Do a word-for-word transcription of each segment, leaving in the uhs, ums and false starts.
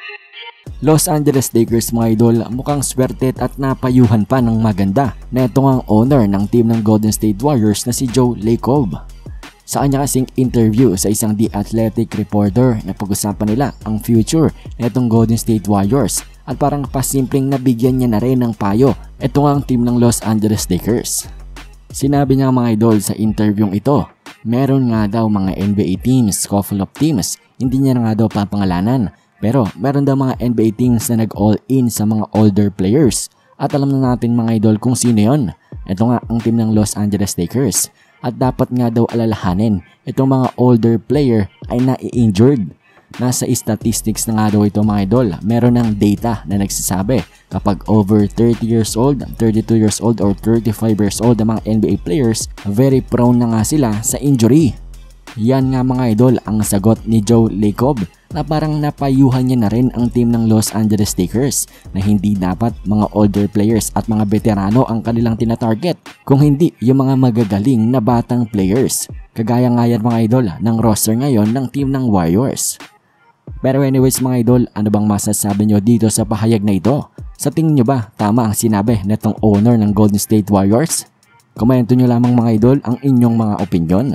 Los Angeles Lakers mga idol, mukhang swerte at napayuhan pa ng maganda na ito ang owner ng team ng Golden State Warriors na si Joe Lacob. Sa kanya kasing interview sa isang The Athletic reporter na pag-usapan nila ang future na itong Golden State Warriors at parang pasimpleng nabigyan niya na rin ng payo ito ang team ng Los Angeles Lakers. Sinabi niya mga idol sa interview ito, meron nga daw mga N B A teams, couple of teams, hindi niya na nga daw papangalanan. Pero meron daw mga N B A teams na nag-all-in sa mga older players. At alam na natin mga idol kung sino yon. Ito nga ang team ng Los Angeles Lakers. At dapat nga daw alalahanin, itong mga older player ay na-injured. Nasa statistics na nga daw ito mga idol. Meron ng data na nagsasabi kapag over thirty years old, thirty-two years old or thirty-five years old ang mga N B A players, very prone na nga sila sa injury. Yan nga mga idol ang sagot ni Joe Lacob na parang napayuhan niya na rin ang team ng Los Angeles Lakers na hindi dapat mga older players at mga veterano ang kanilang tinatarget kung hindi yung mga magagaling na batang players. Kagaya nga yan mga idol ng roster ngayon ng team ng Warriors. Pero anyways mga idol, ano bang masasabi nyo dito sa pahayag na ito? Sa tingin nyo ba tama ang sinabi netong owner ng Golden State Warriors? Komento nyo lamang mga idol ang inyong mga opinion.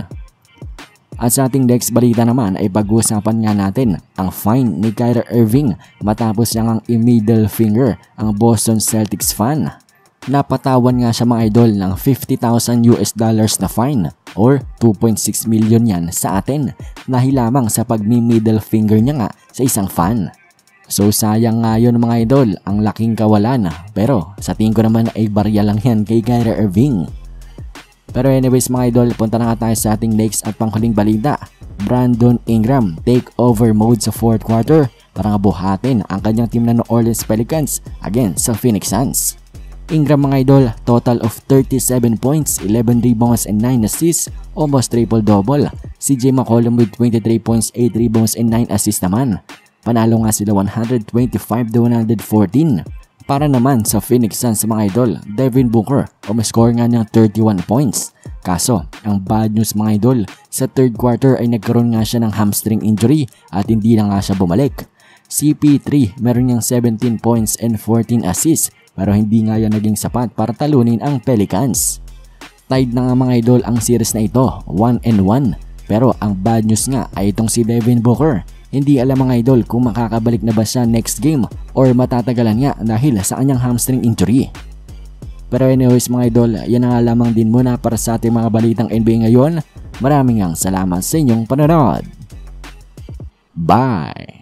At sa ating next balita naman ay pag-uusapan nga natin ang fine ni Kyrie Irving matapos niyang ang i-middle finger ang Boston Celtics fan. Napatawan nga siya mga idol ng fifty thousand U S dollars na fine or two point six million yan sa atin dahil lamang sa pag-middle finger niya nga sa isang fan. So sayang nga yun mga idol, ang laking kawalan, pero sa tingin ko naman ay barya lang yan kay Kyrie Irving. Pero anyways mga idol, punta na nga tayo sa ating next at panghuling balita. Brandon Ingram take over mode sa fourth quarter para nga buhatin ang kanyang team na New Orleans Pelicans against sa Phoenix Suns. Ingram mga idol, total of thirty-seven points, eleven rebounds and nine assists, almost triple-double. C J McCollum with twenty-three points, eight rebounds and nine assists naman. Panalo nga sila one twenty-five to one fourteen. Para naman sa Phoenix Suns mga idol, Devin Booker umiscore nga ng thirty-one points. Kaso, ang bad news mga idol, sa third quarter ay nagkaroon nga siya ng hamstring injury at hindi na nga siya bumalik. C P three meron niyang seventeen points and fourteen assists pero hindi nga yan naging sapat para talunin ang Pelicans. Tied na nga mga idol ang series na ito, one and one. Pero ang bad news nga ay itong si Devin Booker. Hindi alam mga idol kung makakabalik na ba siya next game or matatagalan nga dahil sa kanyang hamstring injury. Pero anyways mga idol, yan na nga lamang din muna para sa ating mga balitang N B A ngayon. Maraming ang salamat sa inyong panonood. Bye!